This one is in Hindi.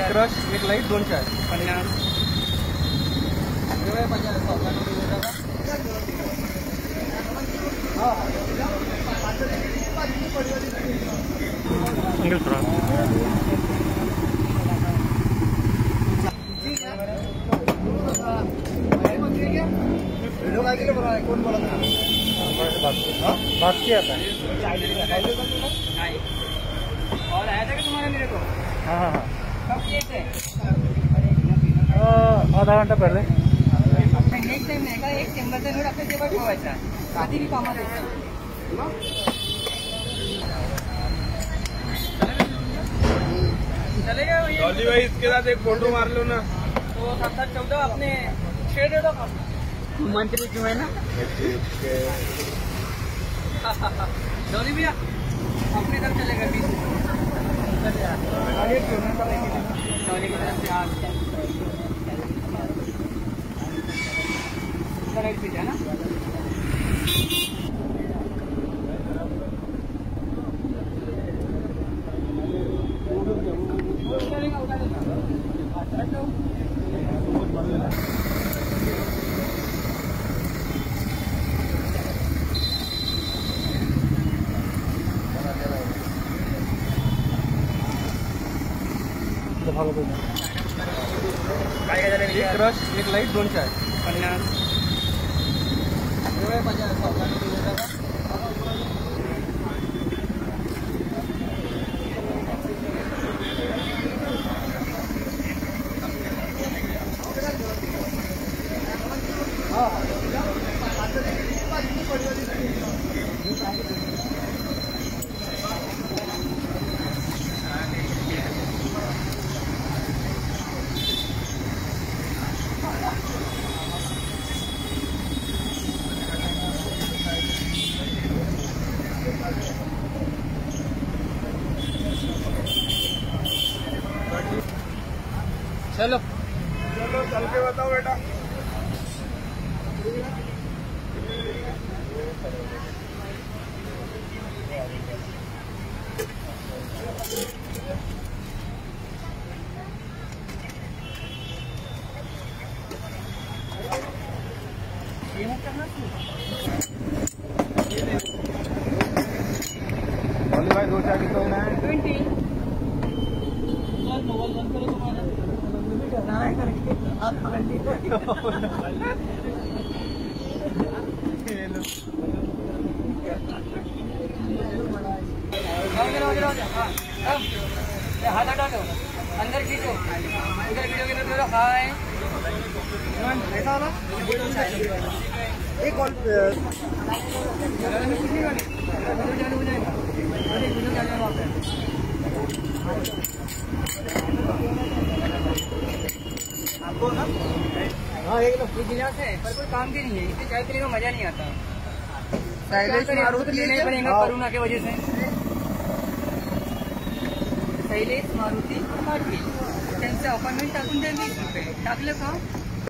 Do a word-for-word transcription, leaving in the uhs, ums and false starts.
क्रश एक लाईट दोनशे आहे पन्नास वीडियो काय केलं बरं कोण बोलत बाकी आता और आया था कि तुम्हारा मेरे को? हाँ हाँ हाँ कब किए थे? आधा घंटा पहले नेक्स्ट टाइम नाही का एक चेंबरचा नोट आपल्या जेव्हा ठेवायचा कधी भी कामात येतो. चलेगा जॉली भाई इसके साथ एक फोटो मार लो ना. तो सात सात चौदह अपने शेयर दे दो मंत्री जो है ना जॉली भैया अपने तरफ चलेगा बीस जॉली की तरफ से आप राइट पीछे है ना एक क्रश एक लाईट दोनशे आहे पन्नास चलो चलो चल के बताओ बेटा. जॉली भाई दो चार किलो में ट्वेंटी मोबाइल बंद करो तुम्हारा आप हाथ हटाओ अंदर खींचो उधर वीडियो के अंदर हाय ऐसा वाला एक कॉल वीडियो चालू हो जाएगा वीडियो चालू है वहाँ पे आपको ना हाँ एक लोग गिलास है पर कोई काम की नहीं है इससे चाय पीने का मजा नहीं आता. शैलेश मारुति लेना पड़ेगा कोरोना की वजह से. शैलेश मारुति मारुति त्यांचं अपॉइंटमेंट टाकून द्या वीस रुपये टाकलं का